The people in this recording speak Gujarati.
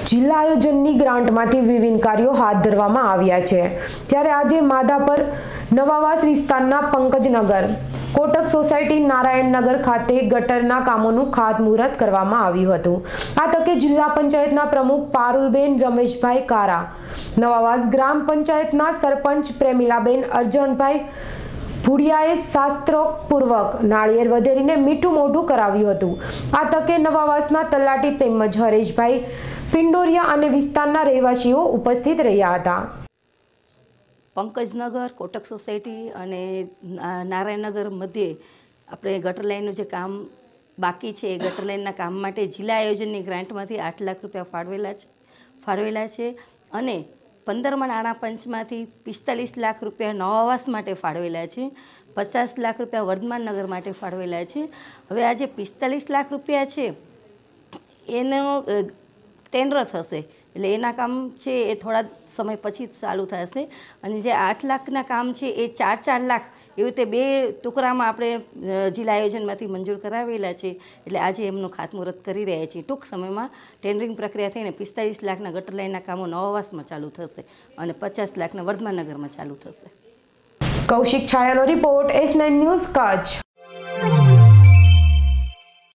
જિલ્લા આયોજનની ગ્રાન્ટમાંથી વિવિધ કાર્યો હાથ ધરવામાં આવ્યા છે। ત્યારે આજે માધાપર નવાવાસ વિસ્તારના પંકજનગર કોટક સોસાયટી નારાયણનગર ખાતે ગટરના કામોનું ખાતમુહૂર્ત કરવામાં આવ્યું હતું। આ તકે જિલ્લા પંચાયતના પ્રમુખ પારુલબેન રમેશભાઈ કારા, નવાવાસ ગ્રામ પંચાયતના સરપંચ પ્રેમિલાબેન અરજણભાઈ ભુડિયાએ શાસ્ત્રોક્તપૂર્વક નાળિયેર વધેરીને મીઠું મોઢું કરાવ્યું હતું। આ તકે નવાવાસના તલાટી તેમજ હરેશભાઈ પિંડોરિયા અને વિસ્તારના રહેવાસીઓ ઉપસ્થિત રહ્યા હતા। પંકજનગર કોટક સોસાયટી અને નારાયણનગર મધ્યે આપણે ગટર લાઇનનું જે કામ બાકી છે એ ગટર લાઇનના કામ માટે જિલ્લા આયોજનની ગ્રાન્ટમાંથી 8 લાખ રૂપિયા ફાળવેલા છે અને 15મા નાણાં પંચમાંથી 45 લાખ રૂપિયા નવાવાસ માટે ફાળવેલા છે, 50 લાખ રૂપિયા વર્ધમાન નગર માટે ફાળવેલા છે। હવે આ જે 45 લાખ રૂપિયા છે એનો ટેન્ડર થશે એટલે એના કામ છે એ થોડા સમય પછી ચાલુ થશે અને જે 8 લાખના કામ છે એ 4-4 લાખ એવી રીતે બે ટુકડામાં આપણે જિલ્લા આયોજનમાંથી મંજૂર કરાવેલા છે। એટલે આજે એમનું ખાતમુહૂર્ત કરી રહ્યા છીએ। ટૂંક સમયમાં ટેન્ડરિંગ પ્રક્રિયા થઈને 45 લાખના ગટર લાઇનના કામો નવાવાસમાં ચાલુ થશે અને 50 લાખના વર્ધમાન નગરમાં ચાલુ થશે। કૌશિક છાયાનો રિપોર્ટ, S9 ન્યૂઝ, કચ્છ।